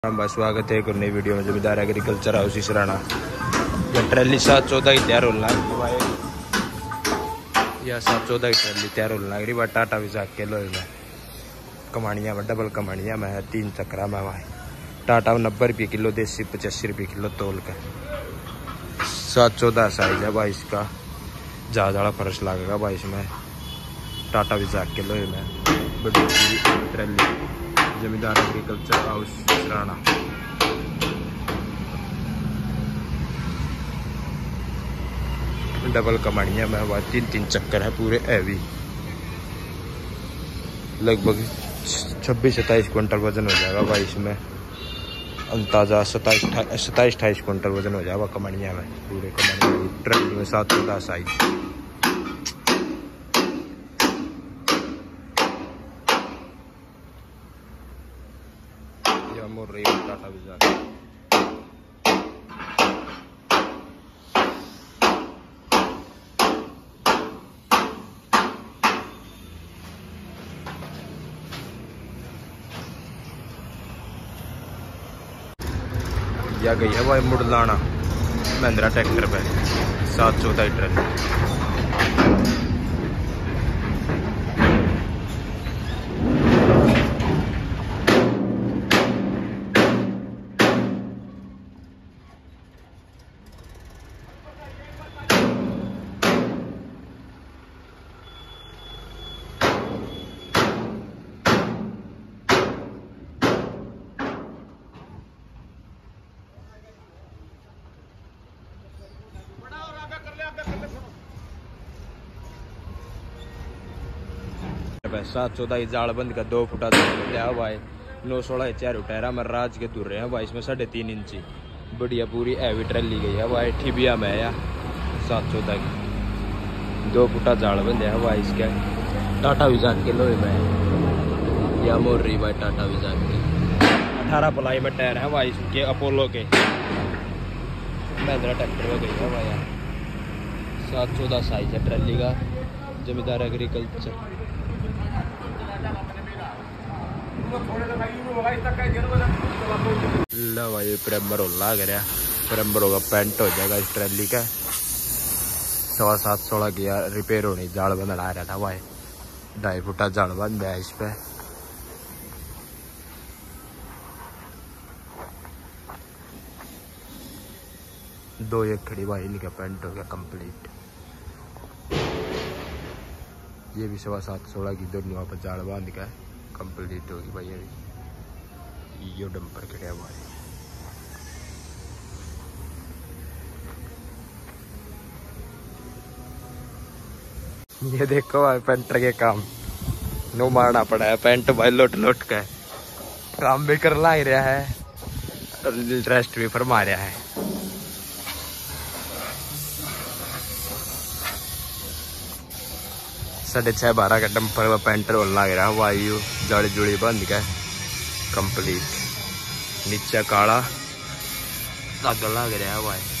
स्वागत है एक नई वीडियो में। जमींदार एग्रीकल्चर हाउस इसराना। यह ट्रैली 714 की तैयार होने लगी भाई। यह 714 की ट्रैली तैयार होने लग रही भाई। टाटा विजाक के लोहे में कमानिया में डबल कमानिया में है 3 चक्रा में भाई। टाटा 90 रुपये किलो, देसी 85 रुपये किलो तोल कर। 714 साइज है भाई इसका। जहाज वाला फर्श लगेगा भाई इसमें। टाटा विजाक के लोहे में बड़ी trolley. Zamindar agriculture house Israna. Double कमानिया में वह 3 चक्कर है पूरे हैवी। लगभग 26-27 क्विंटल वजन हो जाएगा भाई इसमें। अंदाजा 27-28 क्विंटल वजन हो जाएगा कमानिया में। पूरे कमानिया ट्रक में 714 साइज। मोर रही टाटा विजाक। यह गई है भाई मुड़लाना महिंद्रा ट्रैक्टर पे 714 ट्रैक्टर। भाई 714 जाल बंद का 2 फुटा लिया भाई। 916 4 टायरा में राज के दूर रहे हैं भाई। इसमें 3.5 इंची बढ़िया पूरी हैवी ट्रैली गई है भाई। ठिबिया में या 714 की 2 फुटा जाल बंद है भाई इसके। टाटा विजाक के लोहे में या मोर रही भाई। टाटा विजाक के 18 पलाई में टायर है भाई इसके। अपोलो के महिंद्रा ट्रैक्टर में गई है भाई। 714 साइज है ट्रैली का। जमींदार एग्रीकल्चर ला भाई। प्रेमर लाग रहा। प्रेमर होगा पेंट हो जाएगा इस ट्रैली का। 716 की रिपेयर होनी। जाल बंद आ रहा था भाई। 2.5 फुटा जाल बंद है इस पे। दो एक खड़ी भाई इनका पेंट हो गया कंप्लीट। ये भी 716 की दोनों वहाँ पर जाल बांध का कंप्लीट होगी भाई। अभी यो डंपर खड़ा भाई। ये देखो भाई पेंटर के काम नो मारना पड़ा है। पेंट भाई लोट लोट का काम भी कर ला ही रहा है। रेस्ट भी फरमा रहा है। साढ़े 6-12 का डंपर व पेंटर लग रहा है। वायु जड़ी जुड़ी बंद का कंप्लीट। नीचे काला धागा लग रहा है भाई।